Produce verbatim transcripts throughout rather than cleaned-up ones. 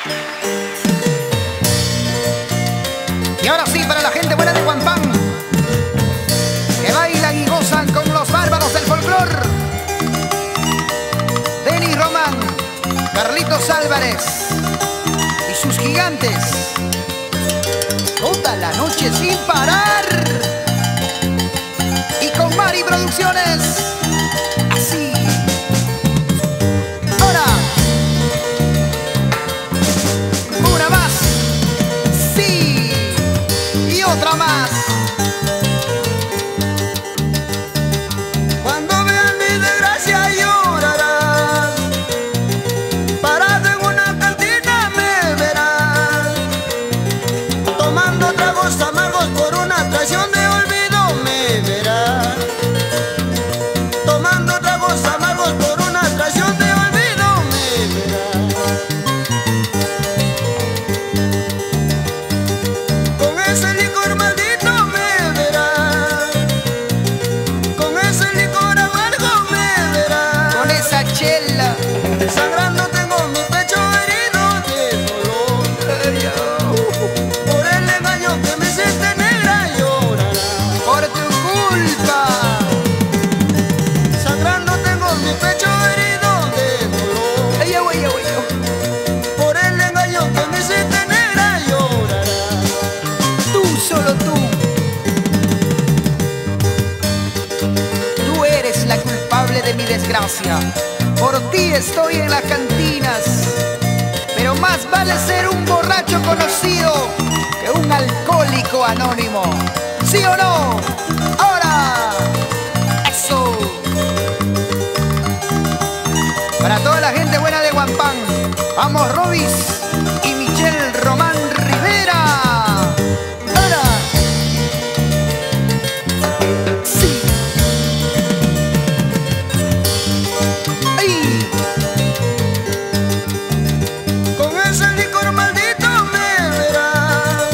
Y ahora sí, para la gente buena de Huampán, que bailan y gozan con los bárbaros del folclor. Denis Román, Carlitos Álvarez y sus gigantes. Toda la noche sin parar. Y con Mari Producciones. Así. Ahora. Una más. Sí. Y otra más. Cuando vean mi desgracia llorarán, parado en una cantina me verán, tomando tragos amargos por una traición de olvido me verán, tomando tragos amargos por una traición de olvido me verán. Con ese licor maldito me verán, con ese licor amargo me verán, Con esa chela. sangrando tengo mi pecho herido de dolor, por el engaño que me hiciste negra llorará. Por tu culpa. Sangrando tengo mi pecho herido de dolor, Ay, ay, ay, ay, ay. por el engaño que me hiciste negra llorará. Tú, solo tú. Tú eres la culpable de mi desgracia. Por ti estoy en las cantinas. Pero más vale ser un borracho conocido que un alcohólico anónimo. ¿Sí o no? ¡Ahora! ¡Eso! Para toda la gente buena de Huampán, vamos Robis y Michelle Román Rivera. ¡Ahora! ¡Sí! ¡Ay! Con ese licor maldito me verán,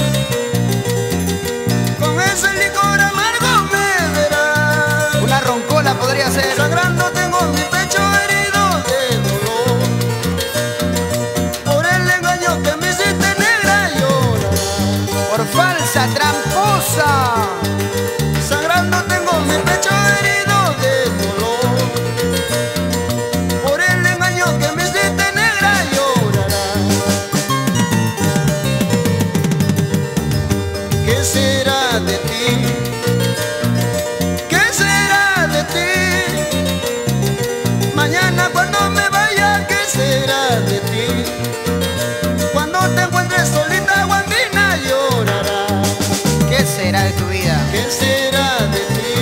con ese licor amargo me verán, Una roncola podría ser. sangrando tengo mi pecho herido de dolor, por el engaño que me hiciste negra llorará. Por falsa, tramposa. Sangrando tengo mi pecho herido de dolor, por el engaño que me hiciste negra llorará. ¿Qué será de ti? ¿Qué será de ti? Mañana cuando me vaya, ¿qué será de ti? Cuando te encuentres solita, guambina llorará. ¿Qué será de tu vida? ¿Qué será de ti?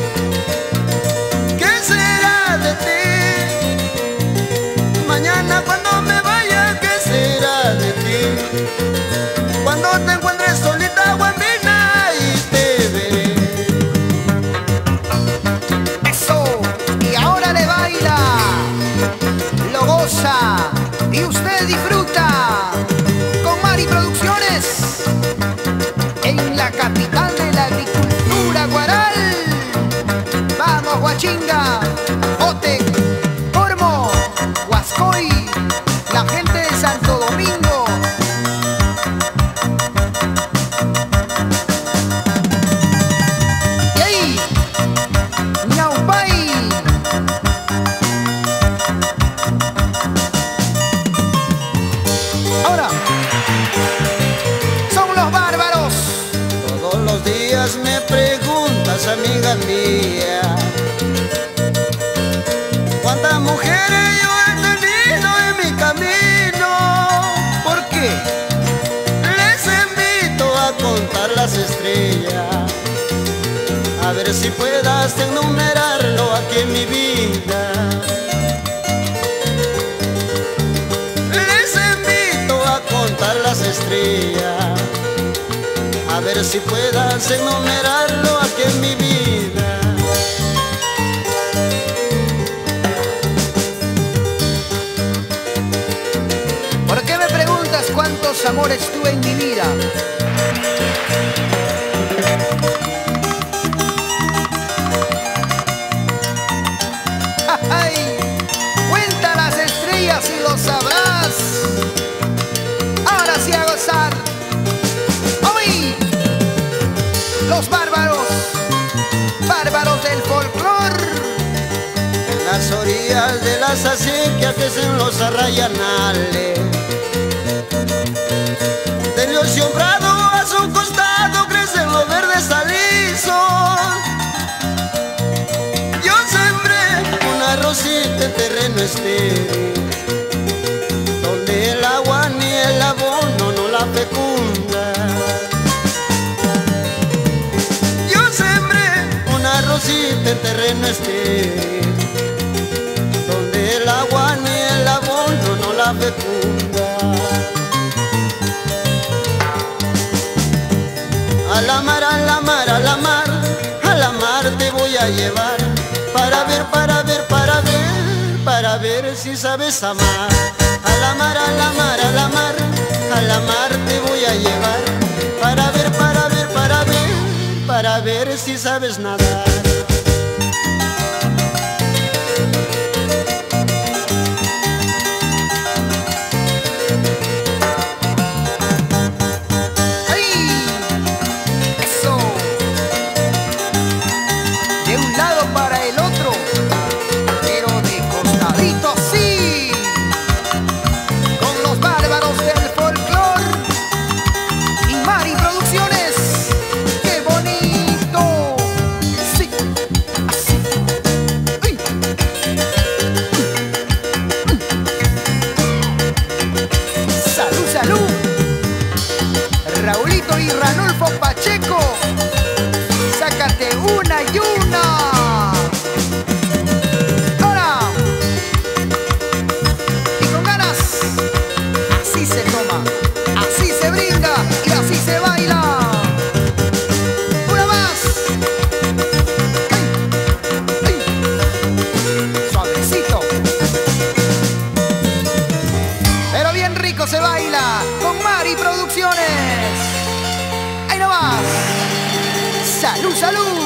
¿Qué será de ti? Mañana cuando me vaya, ¿qué será de ti? Cuando te encuentres solita, guambina, y te veré. ¡Eso! Y ahora le baila. Lo goza. Y usted disfruta. Con Mari Producciones. En la capital de la agricultura guaral. Vamos, Huachinga, Otec, Cormo, Huascoy, la gente de Santo Domingo. Y ahí, Ñaupay. Ahora, son los bárbaros. Todos los días me preguntas, amiga mía, cuántas mujeres yo he tenido en mi camino. ¿Por qué? Les invito a contar las estrellas, a ver si puedas enumerarlo aquí en mi vida. Les invito a contar las estrellas, a ver si puedas enumerarlo aquí en mi vida. ¿Por qué me preguntas cuántos amores tuve en mi vida? ¡Ay! Cuenta las estrellas y lo sabrás. días de las acequias que en los arrayanales. Del Dios sembrado a su costado crecen los verdes alisos. Yo sembré una rosita en terreno estéril, donde el agua ni el abono no la fecunda. Yo sembré una rosita en terreno estéril, donde el agua ni el abono no la fecunda. A la mar, a la mar, a la mar, a la mar te voy a llevar, para ver, para ver, para ver, para ver si sabes amar. A la mar, a la mar, a la mar, a la mar te voy a llevar, para ver, para ver, para ver, para ver si sabes nadar. Raulito y Ranulfo Pacheco, sácate una y una. ¡Ahora! Y con ganas, así se toma, así se brinda y así se baila. ¡Una más! ¡Ay! ¡Ay! Suavecito, pero bien rico se baila con Mari Producciones. ¡Ahí nomás! ¡Salud, salud!